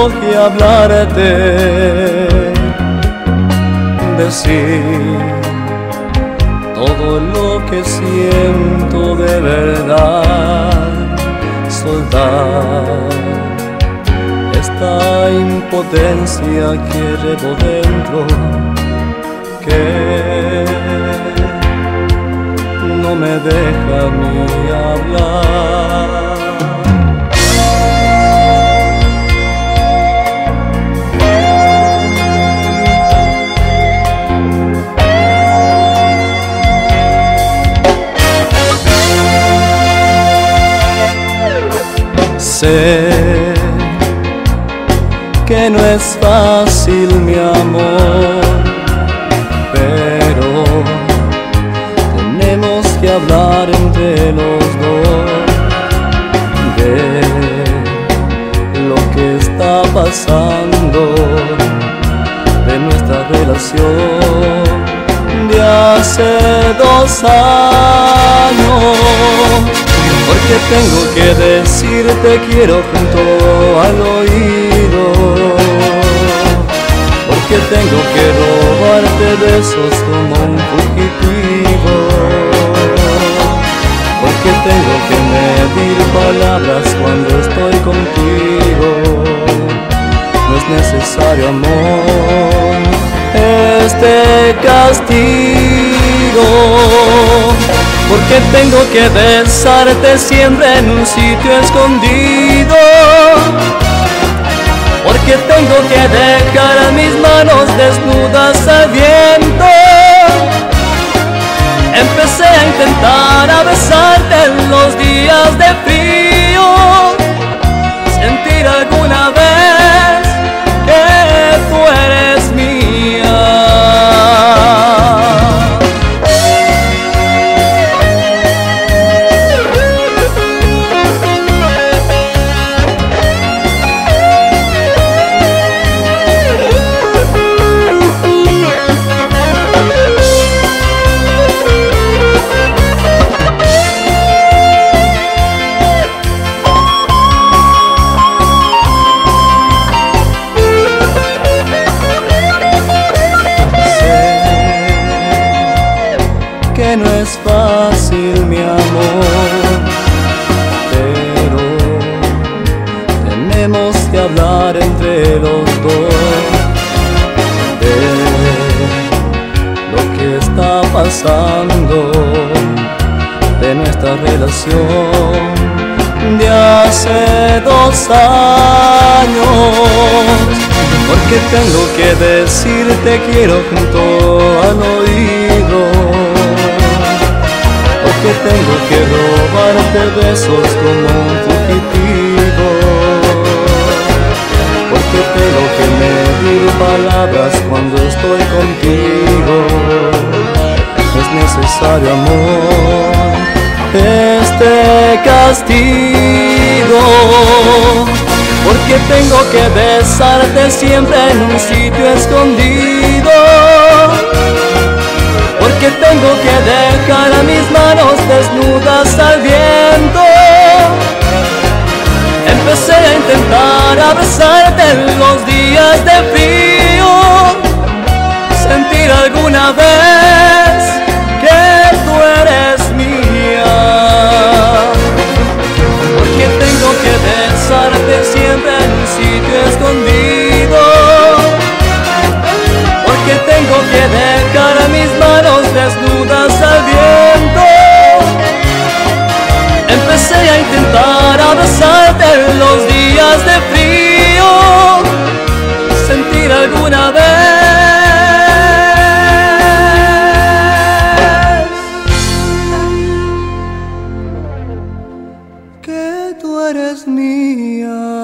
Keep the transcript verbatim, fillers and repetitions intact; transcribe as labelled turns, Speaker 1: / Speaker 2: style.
Speaker 1: que hablarte, decir todo lo que siento de verdad, soltar esta impotencia que llevo dentro, que no me deja ni hablar. Sé que no es fácil, mi amor, pero tenemos que hablar entre los dos de lo que está pasando, de nuestra relación de hace dos años. Porque tengo que decirte quiero junto al oído, porque tengo que robarte besos como un fugitivo, porque tengo que medir palabras cuando estoy contigo. No es necesario, amor, este castigo. Porque tengo que besarte siempre en un sitio escondido, porque tengo que dejar mis manos desnudas al viento. Empecé a intentar a besarte en los días de frío, sentir alguna vez que tú eres mía. Que no es fácil, mi amor, pero tenemos que hablar entre los dos de lo que está pasando, de nuestra relación de hace dos años. Porque tengo que decirte quiero junto al oído, que tengo que robarte besos como un fugitivo, porque tengo que medir palabras cuando estoy contigo. No es necesario, amor, este castigo. Porque tengo que besarte siempre en un sitio escondido, porque tengo que dejar a mis manos desnudas al viento. Empecé a intentar a besarte en los días de frío, sentir alguna vez que tú eres mía. Porque tengo que besarte siempre en un sitio escondido, porque tengo que dejar a mis manos desnudas al viento. Empecé a intentar a besarte en los días de frío, sentir alguna vez que tú eres mía.